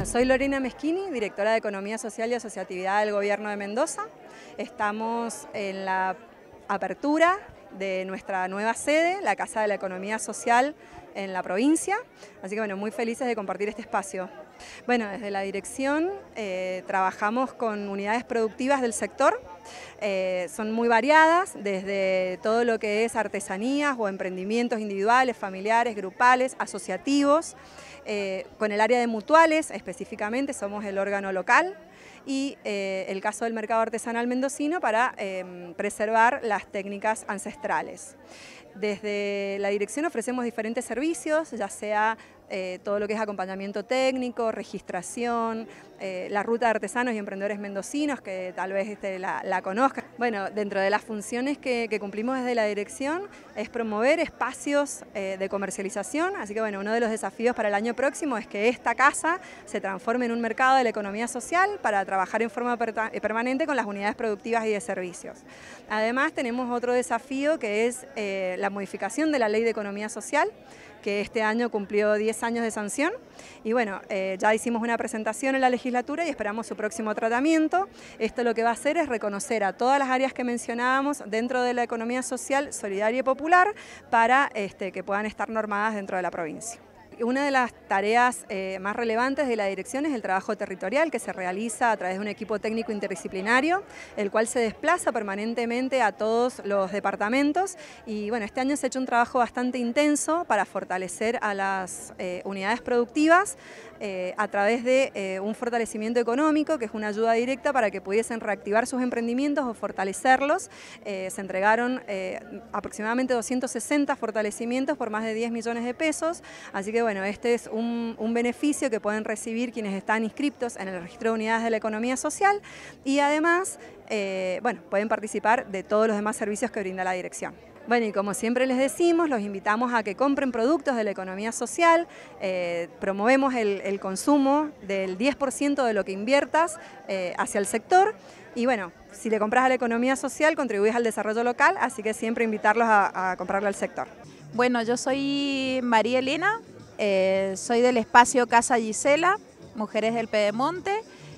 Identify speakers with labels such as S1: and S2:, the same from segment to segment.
S1: soy Lorena Meschini, directora de Economía Social y Asociatividad del Gobierno de Mendoza. Estamos en la apertura de nuestra nueva sede, la Casa de la Economía Social en la provincia, así que bueno, muy felices de compartir este espacio. Bueno, desde la dirección trabajamos con unidades productivas del sector, son muy variadas, desde todo lo que es artesanías o emprendimientos individuales, familiares, grupales, asociativos, con el área de mutuales específicamente, somos el órgano local, y el caso del mercado artesanal mendocino para preservar las técnicas ancestrales. Desde la dirección ofrecemos diferentes servicios, ya sea todo lo que es acompañamiento técnico, registración, la ruta de artesanos y emprendedores mendocinos, que tal vez la conozcan. Bueno, dentro de las funciones que cumplimos desde la dirección es promover espacios de comercialización, así que bueno, uno de los desafíos para el año próximo es que esta casa se transforme en un mercado de la economía social para trabajar en forma permanente con las unidades productivas y de servicios. Además tenemos otro desafío que es la modificación de la Ley de Economía Social, que este año cumplió 10 años de sanción y bueno, ya hicimos una presentación en la legislatura y esperamos su próximo tratamiento. Esto lo que va a hacer es reconocer a todas las áreas que mencionábamos dentro de la economía social, solidaria y popular para que puedan estar normadas dentro de la provincia. Una de las tareas más relevantes de la dirección es el trabajo territorial que se realiza a través de un equipo técnico interdisciplinario, el cual se desplaza permanentemente a todos los departamentos y bueno, este año se ha hecho un trabajo bastante intenso para fortalecer a las unidades productivas a través de un fortalecimiento económico, que es una ayuda directa para que pudiesen reactivar sus emprendimientos o fortalecerlos. Se entregaron aproximadamente 260 fortalecimientos por más de 10 millones de pesos, así que bueno, este es un beneficio que pueden recibir quienes están inscriptos en el registro de unidades de la economía social y además bueno, pueden participar de todos los demás servicios que brinda la dirección. Bueno, y como siempre les decimos, los invitamos a que compren productos de la economía social, promovemos el consumo del 10% de lo que inviertas hacia el sector y bueno, si le compras a la economía social contribuyes al desarrollo local, así que siempre invitarlos a comprarle al sector.
S2: Bueno, yo soy María Elena, soy del espacio Casa Gisela, Mujeres del Pedemonte,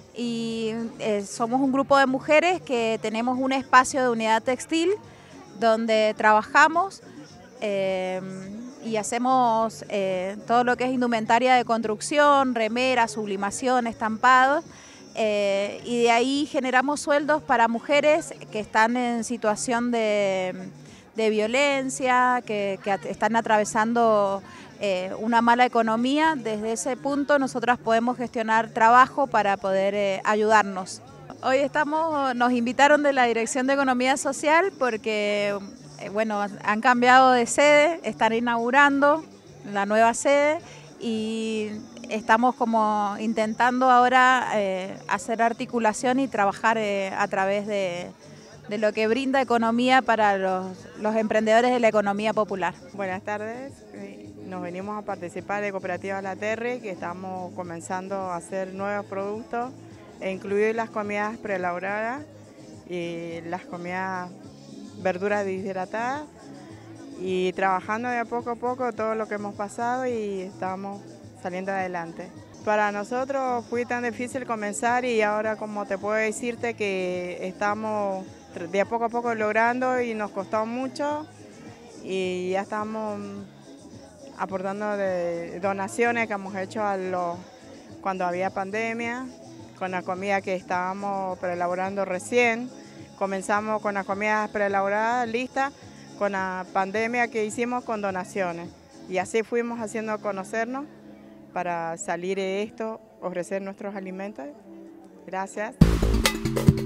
S2: y somos un grupo de mujeres que tenemos un espacio de unidad textil donde trabajamos y hacemos todo lo que es indumentaria de construcción, remeras, sublimación, estampados, y de ahí generamos sueldos para mujeres que están en situación de violencia, que están atravesando una mala economía. Desde ese punto nosotras podemos gestionar trabajo para poder ayudarnos. Hoy nos invitaron de la Dirección de Economía Social porque bueno, han cambiado de sede, están inaugurando la nueva sede y estamos como intentando ahora hacer articulación y trabajar a través de lo que brinda economía para los emprendedores de la economía popular.
S3: Buenas tardes, nos venimos a participar de Cooperativa La Terre, que estamos comenzando a hacer nuevos productos, incluir las comidas preelaboradas y las comidas verduras deshidratadas y trabajando de a poco todo lo que hemos pasado y estamos saliendo adelante. Para nosotros fue tan difícil comenzar y ahora como te puedo decirte que estamos de a poco logrando y nos costó mucho y ya estamos aportando de donaciones que hemos hecho cuando había pandemia, con la comida que estábamos preelaborando recién. Comenzamos con las comidas preelaboradas listas, con la pandemia que hicimos con donaciones. Y así fuimos haciendo conocernos para salir de esto, ofrecer nuestros alimentos. Gracias.